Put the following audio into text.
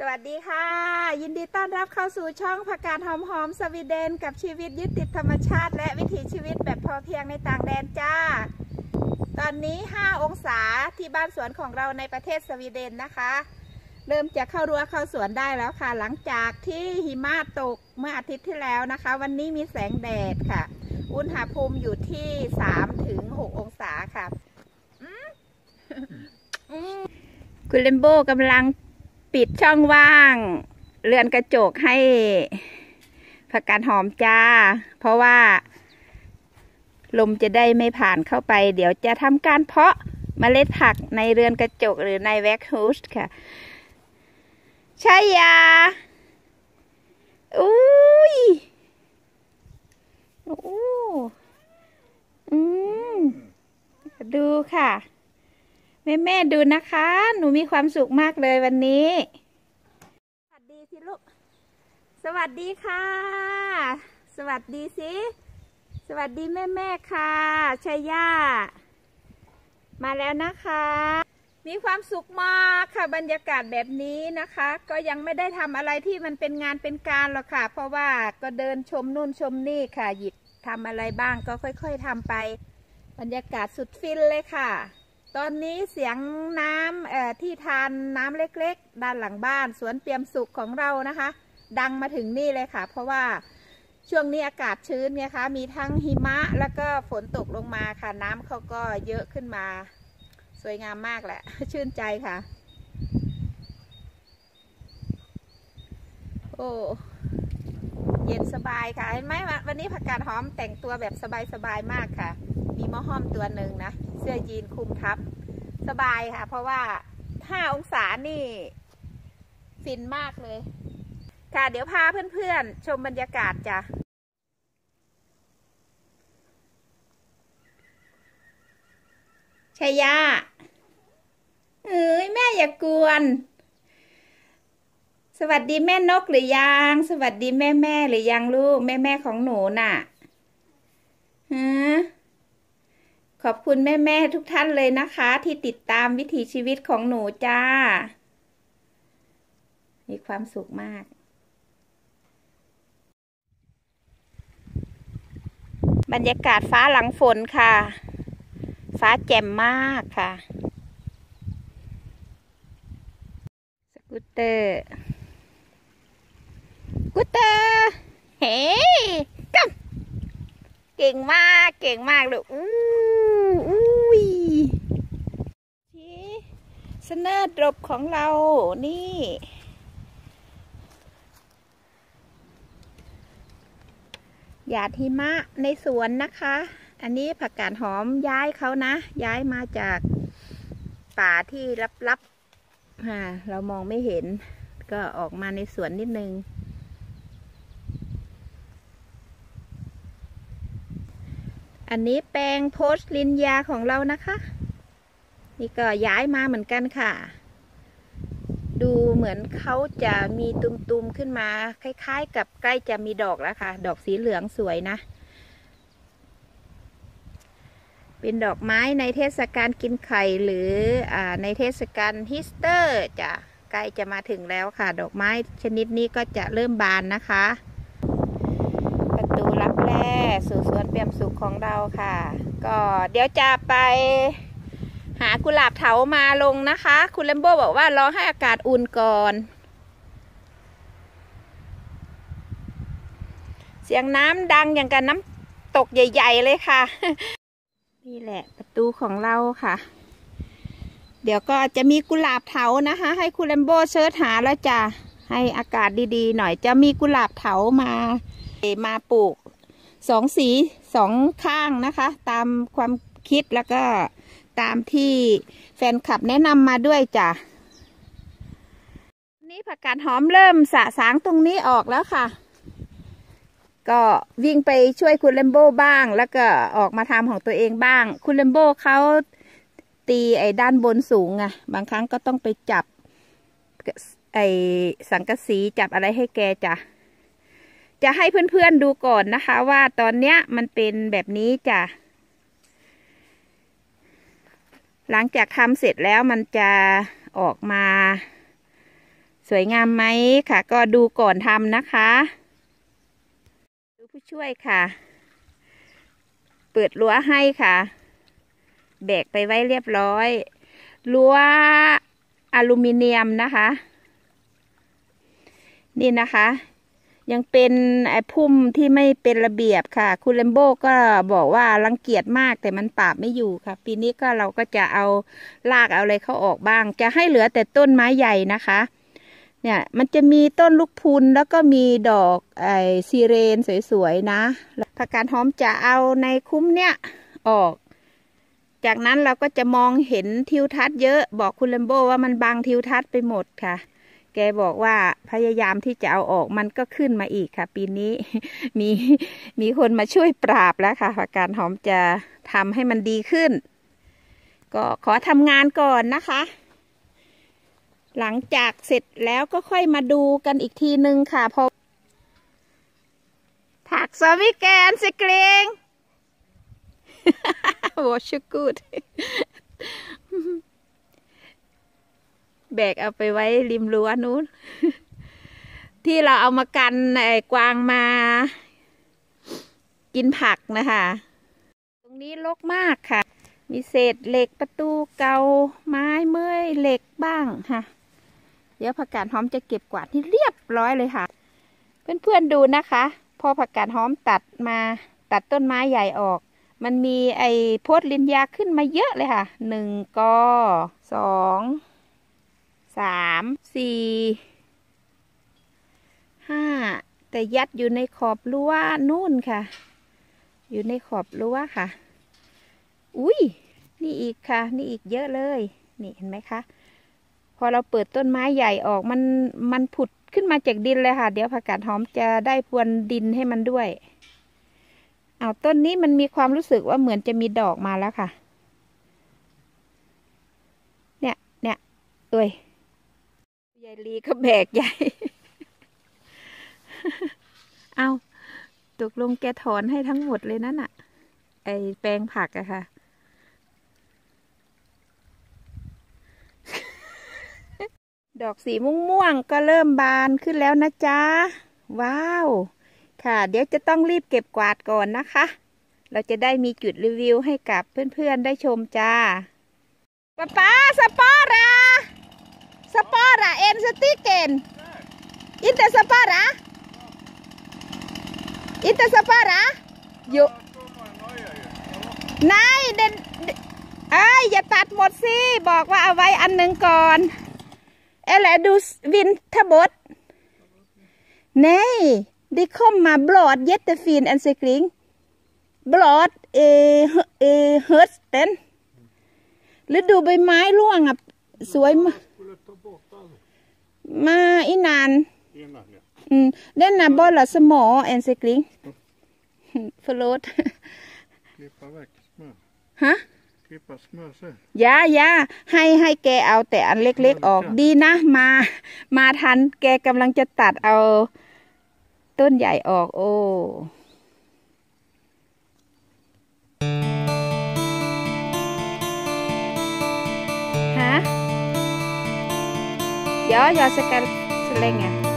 สวัสดีค่ะยินดีต้อนรับเข้าสู่ช่องผักกาดหอมสวีเดนกับชีวิตยึดติดธรรมชาติและวิถีชีวิตแบบพอเพียงในต่างแดนจ้าตอนนี้5 องศาที่บ้านสวนของเราในประเทศสวีเดนนะคะเริ่มจะเข้ารั้วเข้าสวนได้แล้วค่ะหลังจากที่หิมะตกเมื่ออาทิตย์ที่แล้วนะคะวันนี้มีแสงแดดค่ะอุณหภูมิอยู่ที่3 ถึง 6 องศาค่ะคุณเลมโบกำลังปิดช่องว่างเรือนกระจกให้ผักกาดหอมจ้าเพราะว่าลมจะได้ไม่ผ่านเข้าไปเดี๋ยวจะทำการเพาะเมล็ดผักในเรือนกระจกหรือในแว็กฮูสค่ะใช่ยาอุ้ยดูค่ะแม่ดูนะคะหนูมีความสุขมากเลยวันนี้สวัสดีสิลูกสวัสดีค่ะสวัสดีสิสวัสดีแม่ค่ะชัยย่ามาแล้วนะคะมีความสุขมากค่ะบรรยากาศแบบนี้นะคะก็ยังไม่ได้ทำอะไรที่มันเป็นงานเป็นการหรอกค่ะเพราะว่าก็เดินชมนู่นชมนี่ค่ะหยิบทำอะไรบ้างก็ค่อยๆทำไปบรรยากาศสุดฟินเลยค่ะตอนนี้เสียงน้ำที่ทานน้ำเล็กๆด้านหลังบ้านสวนเปี่ยมสุขของเรานะคะดังมาถึงนี่เลยค่ะเพราะว่าช่วงนี้อากาศชื้นไงคะมีทั้งหิมะแล้วก็ฝนตกลงมาค่ะน้ำเขาก็เยอะขึ้นมาสวยงามมากแหละชื่นใจค่ะโอ้เย็นสบายค่ะเห็นไหมวันนี้ผักกาดหอมแต่งตัวแบบสบายมากค่ะมีหม้อห้อมตัวหนึ่งนะเสื้อยีนคลุมทับสบายค่ะเพราะว่า5 องศานี่ฟินมากเลยค่ะเดี๋ยวพาเพื่อนๆชมบรรยากาศจ้ะชัยยาเอ้ยแม่อย่ากวนสวัสดีแม่นกหรือยังสวัสดีแม่หรือยังลูกแม่ของหนูน่ะฮะขอบคุณแม่ทุกท่านเลยนะคะที่ติดตามวิถีชีวิตของหนูจ้ามีความสุขมากบรรยากาศฟ้าหลังฝนค่ะฟ้าแจ่มมากค่ะสกูตเตอร์เฮ้กัเก่งมากเลยอุ้ยสเนอร์ดรบของเรานี่หยาดหิมะในสวนนะคะอันนี้ผักกาดหอมย้ายเขานะย้ายมาจากป่าที่ลับๆเรามองไม่เห็นก็ออกมาในสวนนิดนึงอันนี้แปลงโพสต์ลินยาของเรานะคะนี่ก็ย้ายมาเหมือนกันค่ะดูเหมือนเขาจะมีตุ่มๆขึ้นมาคล้ายๆกับใกล้จะมีดอกแล้วค่ะดอกสีเหลืองสวยนะเป็นดอกไม้ในเทศกาลกินไข่หรือในเทศกาลฮีสเตอร์จะใกล้จะมาถึงแล้วค่ะดอกไม้ชนิดนี้ก็จะเริ่มบานนะคะประตูรับแร่สู่สวนเปี่ยมสุขของเราค่ะก็เดี๋ยวจะไปหากุหลาบเถามาลงนะคะคุณเลมโบบอกว่ารอให้อากาศอุ่นก่อนเสียงน้ำดังอย่างกับน้ำตกใหญ่ๆเลยค่ะนี่แหละประตูของเราค่ะเดี๋ยวก็จะมีกุหลาบเถานะคะให้คุณเลมโบเสิร์ชหาแล้วจะให้อากาศดีๆหน่อยจะมีกุหลาบเถามาปลูก2 สี2 ข้างนะคะตามความคิดแล้วก็ตามที่แฟนคลับแนะนำมาด้วยจ้ะนี่ผักกาดหอมเริ่มสะสางตรงนี้ออกแล้วค่ะก็วิ่งไปช่วยคุณเลมโบบ้างแล้วก็ออกมาทำของตัวเองบ้างคุณเลมโบเขาตีไอ้ด้านบนสูงไงบางครั้งก็ต้องไปจับไอ้สังกะสีจับอะไรให้แกจะให้เพื่อนๆดูก่อนนะคะว่าตอนเนี้ยมันเป็นแบบนี้จ้ะหลังจากทำเสร็จแล้วมันจะออกมาสวยงามไหมค่ะก็ดูก่อนทำนะคะดูผู้ช่วยค่ะเปิดรั้วให้ค่ะแบกไปไว้เรียบร้อยรั้วอลูมิเนียมนะคะนี่นะคะยังเป็นพุ่มที่ไม่เป็นระเบียบค่ะคุณเลมโบก็บอกว่ารังเกียจมากแต่มันปราบไม่อยู่ค่ะปีนี้ก็เราก็จะเอารากเอาอะไรเขาออกบ้างจะให้เหลือแต่ต้นไม้ใหญ่นะคะเนี่ยมันจะมีต้นลูกพุนแล้วก็มีดอกซีเรนสวยๆนะผักกาดหอมจะเอาในคุ้มเนี่ยออกจากนั้นเราก็จะมองเห็นทิวทัศน์เยอะบอกคุณเลมโบว่ามันบังทิวทัศน์ไปหมดค่ะแกบอกว่าพยายามที่จะเอาออกมันก็ขึ้นมาอีกค่ะปีนี้ มีคนมาช่วยปราบแล้วค่ะผักกาดหอมจะทำให้มันดีขึ้นก็ขอทำงานก่อนนะคะหลังจากเสร็จแล้วก็ค่อยมาดูกันอีกทีนึงค่ะพอถักสวิแกนสกรีงโอ้ชุกูดแบกเอาไปไว้ริมรั้วนู้นที่เราเอามากันกวางมากินผักนะคะตรงนี้รกมากค่ะมีเศษเหล็กประตูเก่าไม้เมื่อยเหล็กบ้างค่ะเดี๋ยวผักกาดหอมจะเก็บกวาดที่เรียบร้อยเลยค่ะเพื่อนๆดูนะคะพอผักกาดหอมตัดต้นไม้ใหญ่ออกมันมีโพธิ์ลิ้นยาขึ้นมาเยอะเลยค่ะ1 กอ 2 3 4 5แต่ยัดอยู่ในขอบรั้วนู่นค่ะอยู่ในขอบรั้วค่ะอุ้ยนี่อีกค่ะนี่อีกเยอะเลยนี่เห็นไหมคะพอเราเปิดต้นไม้ใหญ่ออกมันผุดขึ้นมาจากดินเลยค่ะเดี๋ยวผักกาดหอมจะได้พรวนดินให้มันด้วยเอาต้นนี้มันมีความรู้สึกว่าเหมือนจะมีดอกมาแล้วค่ะเนี่ยเอ้ยยายลีก็แบกใหญ่ เอาตกลงแกถอนให้ทั้งหมดเลยนั่นน่ะแปลงผักอะค่ะ ดอกสีม่วงๆก็เริ่มบานขึ้นแล้วนะจ๊ะว้าวค่ะเดี๋ยวจะต้องรีบเก็บกวาดก่อนนะคะเราจะได้มีจุดรีวิวให้กับเพื่อนๆได้ชมจ้าป๊าสปอระเอ็นสติเกนอินเตสปอระอยู่นายเด่นอย่าตัดหมดสิบอกว่าเอาไว้อันหนึ่งก่อนดูวินทบดnee die kom maar blad jättefin en cykling blad hösten ฤดูใบไม้ร่วงอ่ะสวยมาอีนานdenna bollar små en cykling förlåtฮะอย่าให้แกเอาแต่อันเล็กๆออกดีนะมาทันแกกำลังจะตัดเอาต้นใหญ่ออกโอ้ฮะjag ska slänga